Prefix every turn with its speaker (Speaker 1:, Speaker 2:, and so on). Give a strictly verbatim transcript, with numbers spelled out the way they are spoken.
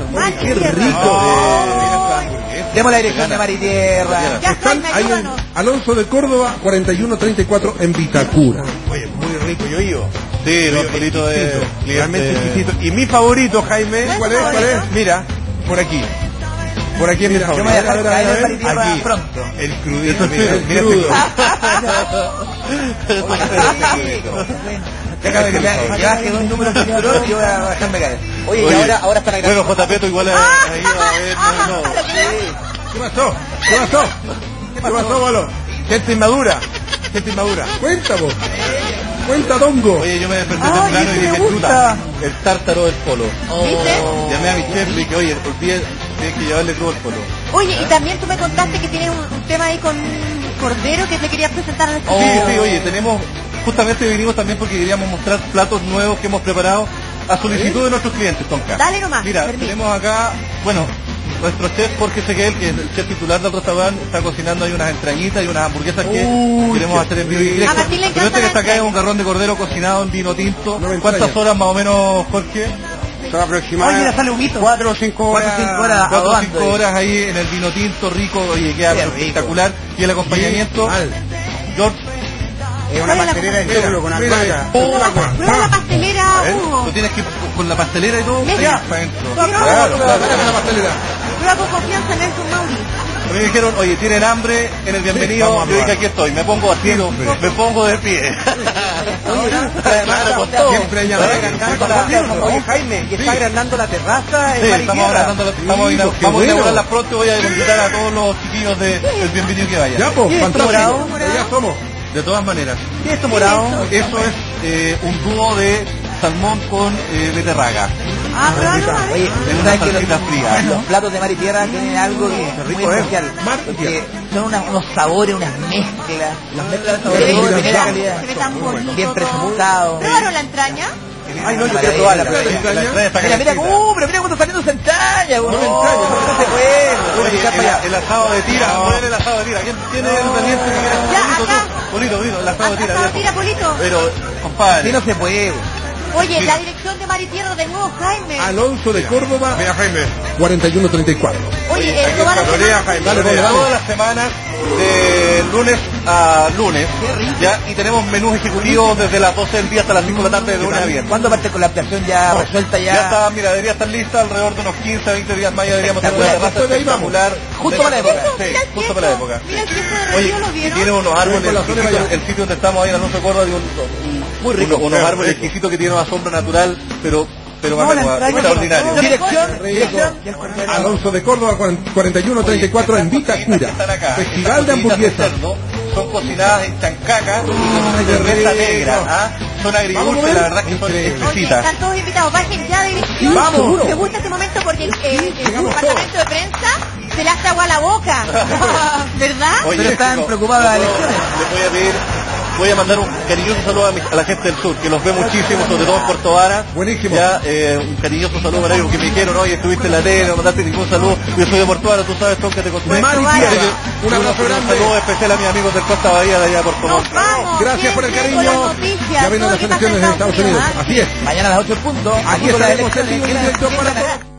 Speaker 1: Oye, qué rico.
Speaker 2: Demos la dirección de Maritierra.
Speaker 1: Están ahí en Alonso de Córdoba, cuarenta y uno treinta y cuatro en Vitacura.
Speaker 3: Oye, muy rico, yo iba. Sí, los palitos de...
Speaker 1: Realmente exquisito.
Speaker 3: Y mi favorito, Jaime,
Speaker 1: ¿cuál es? ¿Cuál es?
Speaker 3: Mira, por aquí. Por aquí es mi favorito.
Speaker 2: Yo me voy a dejar caer en Maritierra
Speaker 3: Aquí.
Speaker 2: pronto.
Speaker 3: El crudito,
Speaker 1: Eso es
Speaker 3: mira,
Speaker 1: el
Speaker 3: mira
Speaker 1: crudo.
Speaker 2: Déjame que me que baje dos números de cinturón y yo voy a bajarme caer. Oye, y
Speaker 3: Oye,
Speaker 2: ahora, ahora están
Speaker 3: Bueno, J P, tú igual ahí va a ver, no, no.
Speaker 1: ¿Qué pasó? ¿Qué pasó? ¿Qué pasó, Bolo?
Speaker 3: Gente inmadura, gente inmadura.
Speaker 1: Cuenta vos. Cuenta, Dongo.
Speaker 3: Oye, yo me desperté
Speaker 2: Ay,
Speaker 3: temprano
Speaker 2: ese
Speaker 3: y
Speaker 2: me
Speaker 3: dije,
Speaker 2: gusta.
Speaker 3: chuta, el tártaro del polo.
Speaker 4: ¿Viste?
Speaker 3: Llamé a mi chef y le dije, oye, olvidé, tienes que llevarle todo el polo.
Speaker 4: Oye, y también tú me contaste que tienes un, un tema ahí con un cordero que te querías presentar en el
Speaker 3: Sí, sí, oye, tenemos, justamente vinimos también porque queríamos mostrar platos nuevos que hemos preparado a solicitud de nuestros clientes, Tonka.
Speaker 4: Dale nomás,
Speaker 3: Mira,
Speaker 4: permiso.
Speaker 3: tenemos acá, bueno, nuestro chef Jorge Seguel, que es el chef titular del restaurante, está cocinando ahí unas entrañitas y unas hamburguesas que
Speaker 1: Uy,
Speaker 3: queremos
Speaker 1: qué
Speaker 3: hacer en vivo y directo.
Speaker 4: A Martín le
Speaker 3: Pero
Speaker 4: encanta
Speaker 3: este que está
Speaker 4: la
Speaker 3: acá es un
Speaker 4: entraña.
Speaker 3: garrón de cordero cocinado en vino tinto.
Speaker 1: No me
Speaker 3: ¿Cuántas
Speaker 1: extraña.
Speaker 3: horas más o menos, Jorge?
Speaker 1: Son aproximadamente.
Speaker 2: Oye, ya sale humito.
Speaker 1: Cuatro o cinco horas.
Speaker 2: Cuatro o cinco horas.
Speaker 3: Cuatro o
Speaker 2: adobando,
Speaker 3: cinco
Speaker 2: eh.
Speaker 3: horas ahí en el vino tinto rico, oye, queda
Speaker 2: Qué rico.
Speaker 3: espectacular. Y el acompañamiento,
Speaker 1: Mal.
Speaker 3: George,
Speaker 1: Es
Speaker 4: ¿Cuál es la
Speaker 1: pastelera de
Speaker 4: cosa?
Speaker 1: choclo con
Speaker 3: Mira,
Speaker 1: albahaca.
Speaker 4: Prueba, prueba la pastelera,
Speaker 3: a ver,
Speaker 4: Hugo.
Speaker 3: lo tienes que ir con la pastelera y todo,
Speaker 4: Mira.
Speaker 3: ya, para adentro.
Speaker 4: Claro,
Speaker 3: Claro, claro.
Speaker 1: Sácame la pastelera.
Speaker 4: Prueba con confianza, Nelson Mauri.
Speaker 3: A mí me dijeron, oye, ¿tienen hambre en el bienvenido?
Speaker 1: Sí, vamos a
Speaker 3: Yo dije,
Speaker 1: probar.
Speaker 3: aquí estoy, me pongo así, me pongo de pie. Claro, con todo.
Speaker 1: Siempre hay albahaca.
Speaker 2: Oye, Jaime, y está agrandando la terraza en
Speaker 3: Sí, estamos
Speaker 2: Maritierra.
Speaker 3: agrandando, estamos
Speaker 1: Sí,
Speaker 3: inaugurando-
Speaker 1: pues, qué
Speaker 3: vamos a
Speaker 1: bueno.
Speaker 3: inaugurarla pronto y voy a invitar a todos los chiquillos de- del bienvenido que vayan.
Speaker 1: Ya, pues,
Speaker 2: ¿Qué es esto,
Speaker 1: fantástico.
Speaker 2: morado?
Speaker 1: Ya somos.
Speaker 3: De todas maneras.
Speaker 2: ¿Qué es esto morado?
Speaker 3: Eso es eh, un dúo de salmón con eh, beterraga.
Speaker 4: Ah, pruébalo, a ver.
Speaker 2: Oye,
Speaker 3: En una
Speaker 2: ¿sabes que
Speaker 3: salsita
Speaker 2: los,
Speaker 3: fría.
Speaker 2: los platos de Maritierra tienen algo que es muy
Speaker 1: rico, ¿eh?
Speaker 2: especial? Porque son una- unos sabores, unas mezclas. Las mezclas de
Speaker 4: Se ve,
Speaker 2: sabores de
Speaker 4: se ve
Speaker 2: primera
Speaker 4: tan-
Speaker 2: calidad.
Speaker 4: se ve tan bonito.
Speaker 2: Bien
Speaker 4: todo.
Speaker 2: presentado.
Speaker 4: ¿Probaron la entraña?
Speaker 2: Ay, no, yo quiero probarla. pero-
Speaker 3: La entrada está
Speaker 2: Mira, mira
Speaker 3: calentita.
Speaker 2: cómo, pero mira cuando está saliendo esa entraña, güey.
Speaker 1: No, entraña, no.
Speaker 2: No se puede.
Speaker 3: Oye,
Speaker 2: Oye, para allá.
Speaker 3: el, el asado de tira,
Speaker 1: No.
Speaker 3: ¿cuál es el asado de tira? ¿Quién tiene el teniente que quiere?
Speaker 4: Ya,
Speaker 3: Bonito,
Speaker 4: acá.
Speaker 3: tú. bonito, bonito, el asado de tira.
Speaker 4: Asado
Speaker 3: viejo.
Speaker 4: tira, Polito.
Speaker 3: Pero, compadre.
Speaker 2: Así no se puede, güey.
Speaker 4: Oye,
Speaker 3: Mira.
Speaker 4: la dirección de Maritierra de nuevo, Jaime.
Speaker 1: Alonso de Córdoba,
Speaker 3: Mira, Jaime.
Speaker 1: cuarenta y uno treinta y cuatro.
Speaker 4: Oye, eh, toda la semana-
Speaker 3: Jaime.
Speaker 1: Dale, dale, dale.
Speaker 3: Todas las semanas, de lunes a lunes, ya, y tenemos menús ejecutivos desde las doce del día hasta las cinco de la tarde, de lunes a viernes.
Speaker 2: ¿Cuándo parte con la ampliación ya resuelta ya?
Speaker 3: Ya está, mira, debería estar lista alrededor de unos quince a veinte días más, ya deberíamos tener una
Speaker 2: Espectacular.
Speaker 3: terraza
Speaker 1: Después de ahí vamos.
Speaker 3: espectacular.
Speaker 2: Justo para la época.
Speaker 3: Sí,
Speaker 4: Mira el
Speaker 3: justo
Speaker 4: queso.
Speaker 3: para la época.
Speaker 4: Mira el queso de
Speaker 3: Oye,
Speaker 4: Río, ¿lo
Speaker 3: y
Speaker 4: vieron?
Speaker 3: tiene unos árboles,
Speaker 1: Con la
Speaker 3: el
Speaker 1: zona de
Speaker 3: sitio,
Speaker 1: Valladolid.
Speaker 3: el sitio donde estamos ahí en Alonso de Córdoba, de un, un-
Speaker 2: Muy rico.
Speaker 3: unos, unos
Speaker 1: Rico,
Speaker 3: árboles
Speaker 1: rico.
Speaker 3: exquisitos que tienen una sombra natural, pero, pero
Speaker 2: No, la
Speaker 3: bacán,
Speaker 2: entraña,
Speaker 3: extraordinario.
Speaker 2: no. Dirección,
Speaker 1: Rico.
Speaker 2: dirección. y el cordero.
Speaker 1: Alonso de Córdoba, cuarenta y uno treinta y cuatro en Vitacura. Festival de hamburguesas.
Speaker 3: Son cocinadas en chancaca
Speaker 1: Ay,
Speaker 3: con
Speaker 1: qué
Speaker 3: cerveza
Speaker 1: rico.
Speaker 3: negra, ¿ah? Son agridulces, la verdad que son
Speaker 1: Increíble.
Speaker 4: Oye,
Speaker 3: exquisitas.
Speaker 4: están todos invitados, bajen ya de dirección.
Speaker 1: Vamos. Seguro.
Speaker 4: Me gusta este momento porque el, el, el
Speaker 1: llegamos
Speaker 4: departamento de prensa se le hace agua a la boca. ¿Verdad?
Speaker 3: Oye,
Speaker 2: Pero están
Speaker 3: chicos,
Speaker 2: preocupados las
Speaker 3: les puedo-
Speaker 2: elecciones.
Speaker 3: Les voy a pedir, voy a mandar un cariñoso saludo a, mi- a la gente del sur, que los ve muchísimo, sobre todo en Puerto Vara.
Speaker 1: Buenísimo.
Speaker 3: Ya, eh, un cariñoso saludo para ellos, que me dijeron, oye, estuviste en la tele, no mandaste ningún saludo. Yo soy de Puerto Vara, tú sabes, Tom, que te conté.
Speaker 1: Maritierra. Un abrazo
Speaker 3: Un
Speaker 1: grande.
Speaker 3: saludo especial a mis amigos del Costa Bahía de allá de Puerto Montt.
Speaker 4: Nos vamos.
Speaker 1: Gracias por el
Speaker 4: Quédense con
Speaker 1: cariño.
Speaker 4: las noticias,
Speaker 1: Ya vienen
Speaker 4: todo
Speaker 1: las
Speaker 4: lo que pasa
Speaker 1: elecciones en Estados Unidos.
Speaker 4: ¿ah?
Speaker 1: Así es.
Speaker 2: Mañana a las ocho puntos.
Speaker 1: Aquí
Speaker 2: con las
Speaker 1: estaremos en
Speaker 2: elecciones.
Speaker 1: vivo y en directo para todos.